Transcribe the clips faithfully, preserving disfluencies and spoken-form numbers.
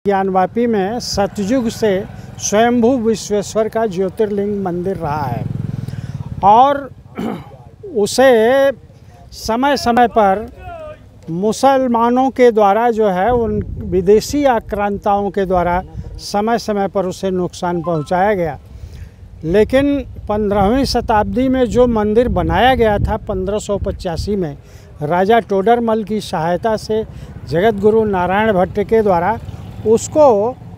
ज्ञानवापी में सतयुग से स्वयंभू विश्वेश्वर का ज्योतिर्लिंग मंदिर रहा है और उसे समय समय पर मुसलमानों के द्वारा जो है उन विदेशी आक्रांताओं के द्वारा समय समय पर उसे नुकसान पहुंचाया गया। लेकिन पंद्रहवीं शताब्दी में जो मंदिर बनाया गया था पंद्रह सौ पचासी में राजा टोडरमल की सहायता से जगत गुरु नारायण भट्ट के द्वारा, उसको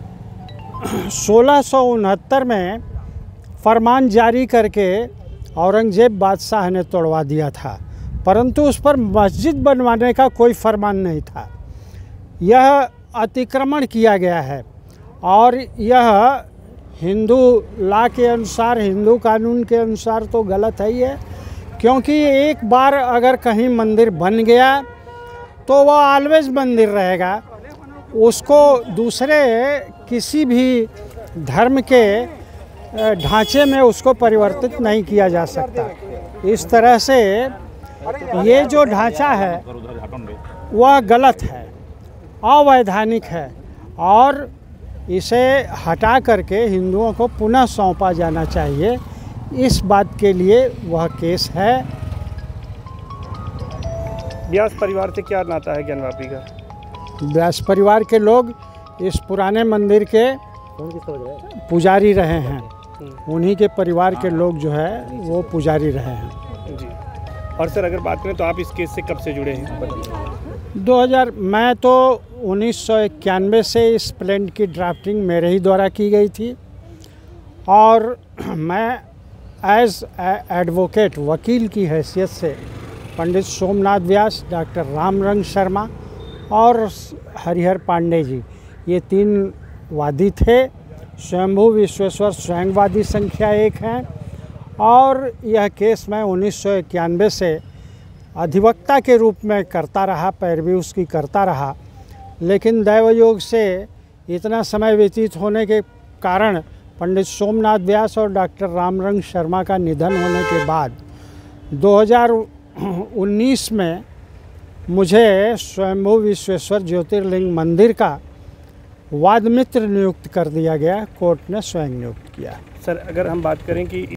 सोलह सौ उनहत्तर में फरमान जारी करके औरंगजेब बादशाह ने तोड़वा दिया था, परंतु उस पर मस्जिद बनवाने का कोई फरमान नहीं था। यह अतिक्रमण किया गया है और यह हिंदू लॉ के अनुसार, हिंदू कानून के अनुसार तो गलत है ही है, क्योंकि एक बार अगर कहीं मंदिर बन गया तो वह ऑलवेज मंदिर रहेगा। उसको दूसरे किसी भी धर्म के ढांचे में उसको परिवर्तित नहीं किया जा सकता। इस तरह से ये जो ढांचा है वह गलत है, अवैधानिक है और इसे हटा करके हिंदुओं को पुनः सौंपा जाना चाहिए। इस बात के लिए वह केस है। व्यास परिवार से क्या नाता है ज्ञानवापी का? व्यास परिवार के लोग इस पुराने मंदिर के पुजारी रहे हैं, उन्हीं के परिवार के लोग जो है वो पुजारी रहे हैं जी। और सर अगर बात करें तो आप इस केस से कब से जुड़े हैं? दो हज़ार मैं तो उन्नीस सौ इक्यानवे से इस प्लान की ड्राफ्टिंग मेरे ही द्वारा की गई थी और मैं एज एडवोकेट वकील की हैसियत से पंडित सोमनाथ व्यास, डॉक्टर रामरंग शर्मा और हरिहर पांडे जी, ये तीन वादी थे। स्वयंभू विश्वेश्वर स्वयंवादी संख्या एक हैं और यह केस मैं उन्नीस सौ इक्यानवे से अधिवक्ता के रूप में करता रहा, पैरवी उसकी करता रहा। लेकिन दैवयोग से इतना समय व्यतीत होने के कारण पंडित सोमनाथ व्यास और डॉक्टर रामरंग शर्मा का निधन होने के बाद दो हज़ार उन्नीस में मुझे स्वयंभू विश्वेश्वर ज्योतिर्लिंग मंदिर का वाद मित्र नियुक्त कर दिया गया। कोर्ट ने स्वयं नियुक्त किया। सर अगर हम बात करें कि